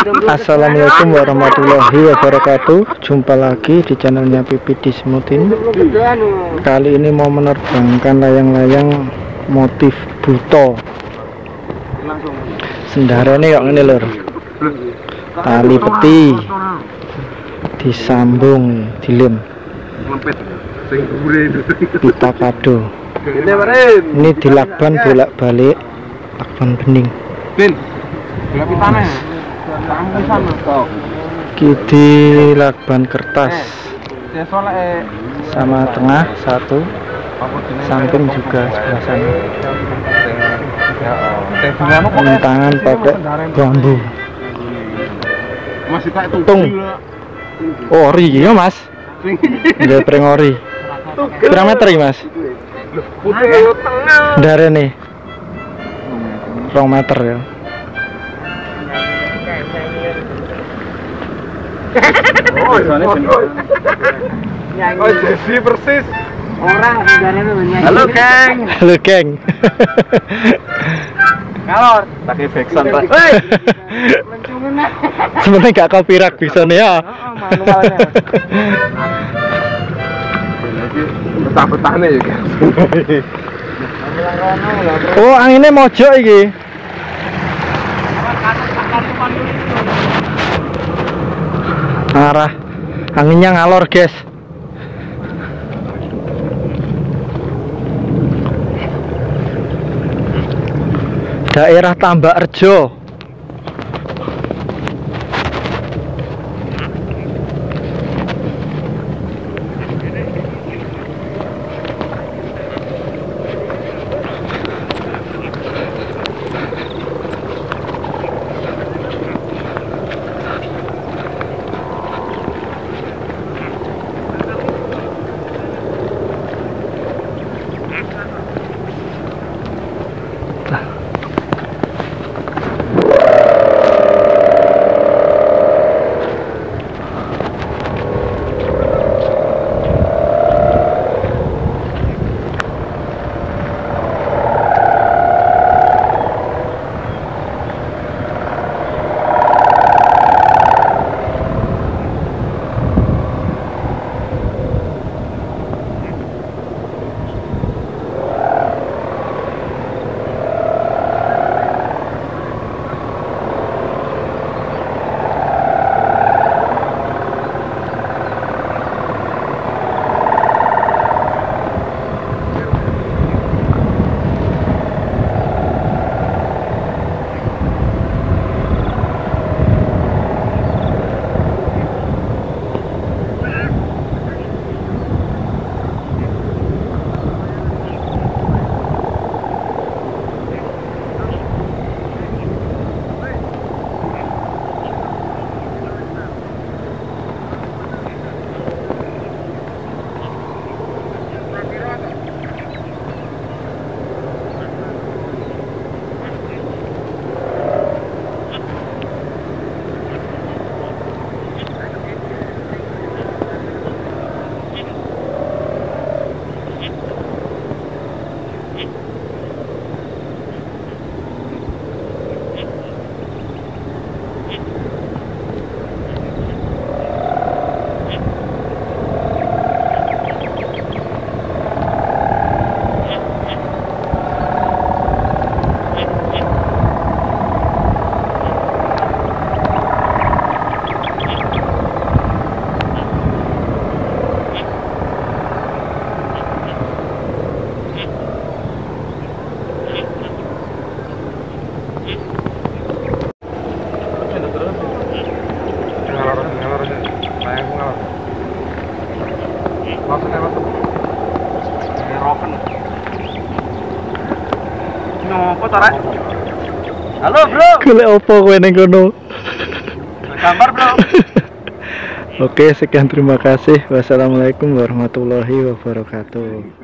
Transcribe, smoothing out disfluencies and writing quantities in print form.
Assalamualaikum warahmatullahi wabarakatuh. Jumpa lagi di channelnya Pipi Dismutin. Kali ini mau menerbangkan layang-layang motif buto. Sendarane kok ngene lur. Tali peti disambung dilem. Pita kado. Ini dilakban bolak-balik lakban bening. Di lakban kertas sama tengah satu, samping juga sebelah sana. Tangan pakai bambu. Tung ori ya mas, udah pring ori. Berapa meter ya mas? Dari nih 2 meter ya. Oh, Jesse persis. Orang sebenarnya menyanyi. Halo, geng. Halo, geng. Ngalor. Pakai backsound, Pak. Hei. Mencungun. Sebenarnya gak copyright bisa nih ya. Manualnya. Betah-betahnya juga. Oh, anginnya mojok iki. Arah anginnya ngalor guys. Daerah Tambak Rejo. Halo, bro. Golek opo kowe ning kono? Gambar, bro. Oke, sekian terima kasih. Wassalamualaikum warahmatullahi wabarakatuh.